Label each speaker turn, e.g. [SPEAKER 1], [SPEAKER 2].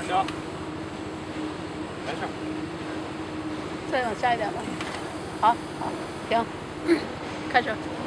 [SPEAKER 1] 行，没事。
[SPEAKER 2] 再往下一点吧。好，好，停，开始。